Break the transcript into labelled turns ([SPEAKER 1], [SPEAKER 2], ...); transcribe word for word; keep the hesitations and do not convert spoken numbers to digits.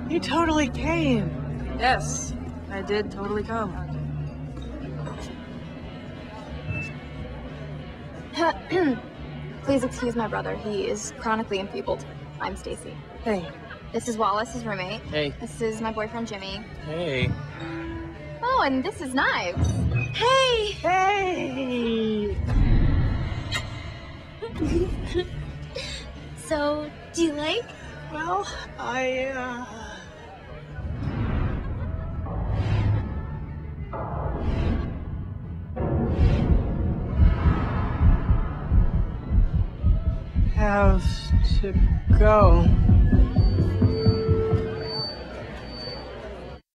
[SPEAKER 1] You totally came.
[SPEAKER 2] Yes, I did totally come.
[SPEAKER 3] Please excuse my brother. He is chronically enfeebled. I'm Stacy.
[SPEAKER 1] Hey.
[SPEAKER 3] This is Wallace, his roommate.
[SPEAKER 4] Hey.
[SPEAKER 3] This is my boyfriend, Jimmy.
[SPEAKER 4] Hey.
[SPEAKER 3] Oh, and this is Knives. Hey!
[SPEAKER 1] Hey!
[SPEAKER 3] So, do you like?
[SPEAKER 1] Well, I, uh... have to go.